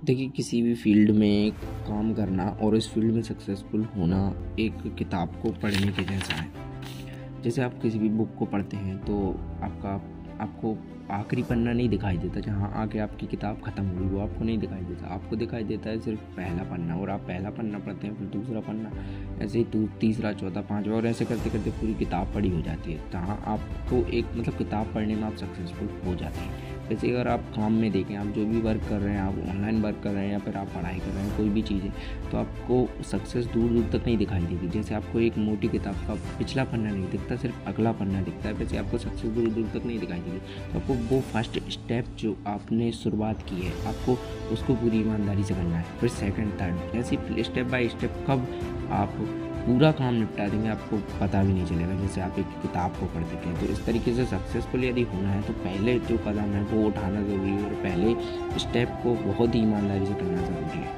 देखिए, किसी भी फील्ड में काम करना और इस फील्ड में सक्सेसफुल होना एक किताब को पढ़ने के जैसा है। जैसे आप किसी भी बुक को पढ़ते हैं तो आपको आखिरी पन्ना नहीं दिखाई देता, जहाँ आके आपकी किताब ख़त्म हुई वो आपको नहीं दिखाई देता। आपको दिखाई देता है सिर्फ पहला पन्ना, और आप पहला पन्ना पढ़ते हैं, फिर दूसरा पन्ना, ऐसे ही तीसरा, चौथा, पाँचवा, और ऐसे करते करते पूरी किताब पढ़ी हो जाती है। जहाँ आपको एक किताब पढ़ने में आप सक्सेसफुल हो जाते हैं। जैसे अगर आप काम में देखें, आप जो भी वर्क कर रहे हैं, आप ऑनलाइन वर्क कर रहे हैं या फिर आप पढ़ाई कर रहे हैं, कोई भी चीज़ है, तो आपको सक्सेस दूर दूर तक नहीं दिखाई देगी। जैसे आपको एक मोटी किताब का पिछला पन्ना नहीं दिखता, सिर्फ अगला पन्ना दिखता है, वैसे आपको सक्सेस दूर दूर तक नहीं दिखाई देगी। तो आपको वो फर्स्ट स्टेप जो आपने शुरुआत की है, आपको उसको पूरी ईमानदारी से करना है। फिर सेकंड, थर्ड, ऐसे स्टेप बाय स्टेप कब आप पूरा काम निपटा देंगे आपको पता भी नहीं चलेगा। जैसे आप एक किताब को पढ़ देते हैं, तो इस तरीके से सक्सेसफुल यदि होना है तो पहले जो कदम है वो उठाना ज़रूरी है, और पहले स्टेप को बहुत ही ईमानदारी से करना ज़रूरी है।